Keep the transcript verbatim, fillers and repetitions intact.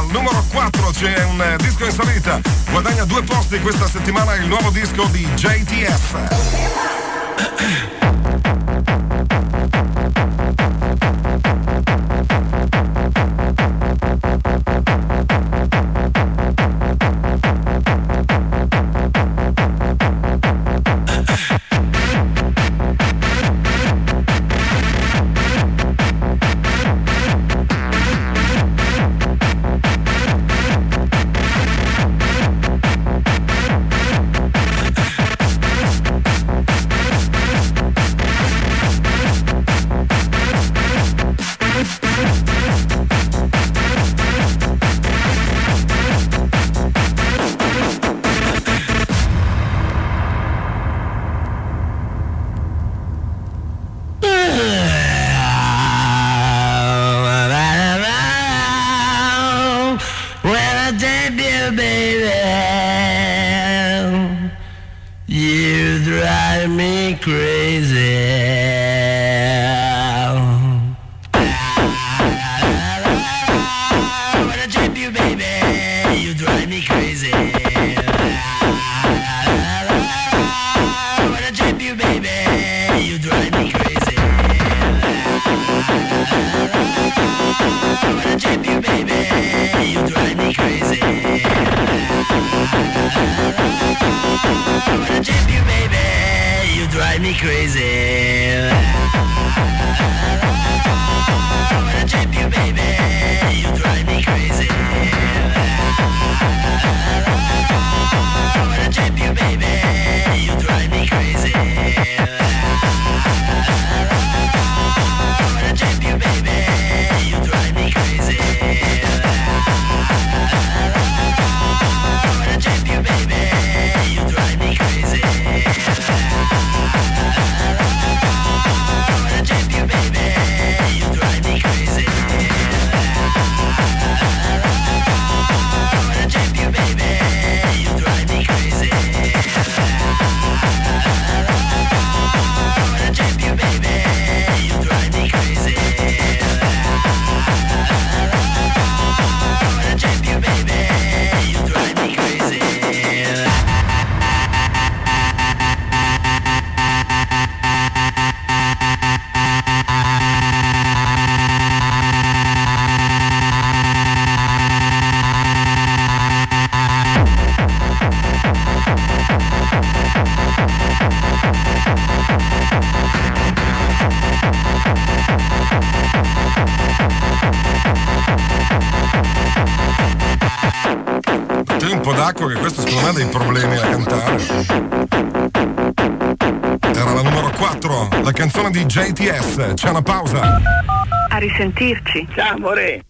numero quattro c'è un eh, disco in salita, guadagna due posti questa settimana il nuovo disco di J T S. Che questo secondo me ha dei problemi a cantare. Era la numero quattro, la canzone di J T S. C'è una pausa. A risentirci. Ciao amore.